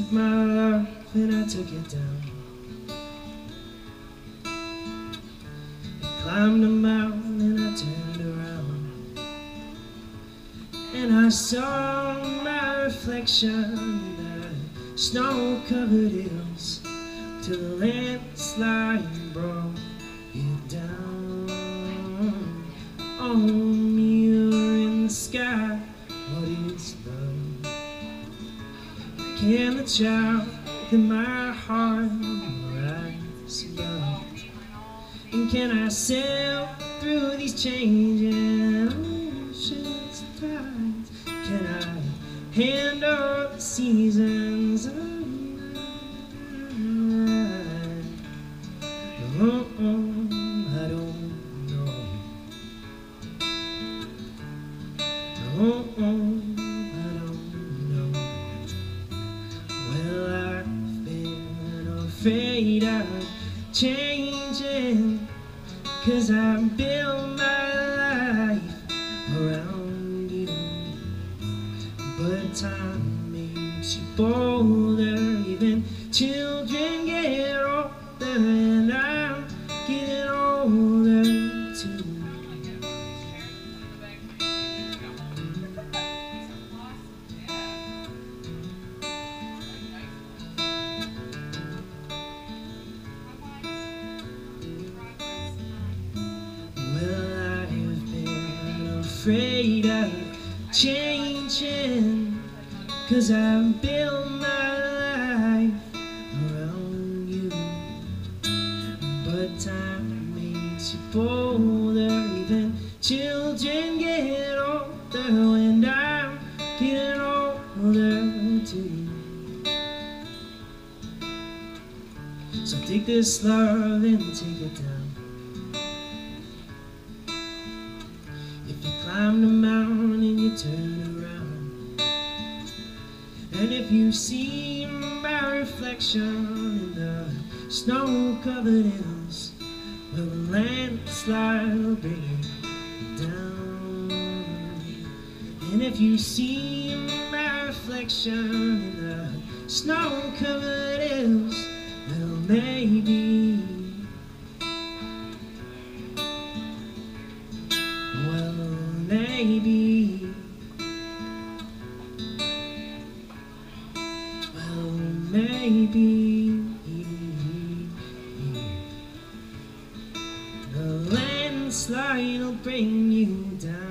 took my love and I took it down. I climbed a mountain and I turned around, and I saw my reflection in the snow-covered hills, till the landslide brought it down. Oh, mirror in the sky, what is love? Can the child in my heart rise above? And can I sail through these changing oceans and tides? Can I handle the seasons of life? Oh, I don't know. Oh, I don't know. Well, I've been afraid of changing, 'cause I built my life around you. But time makes you bolder, even children get older, and I'm getting older too. Afraid of changing, 'cause I built my life around you. But time makes you bolder, even children get older, and I'm getting older too. So take this love and take it down. If you climb the mountain and you turn around, and if you see my reflection in the snow-covered hills, well, the landslide will bring it down. And if you see my reflection in the snow-covered hills, well, maybe, maybe, well, maybe the landslide will bring you down.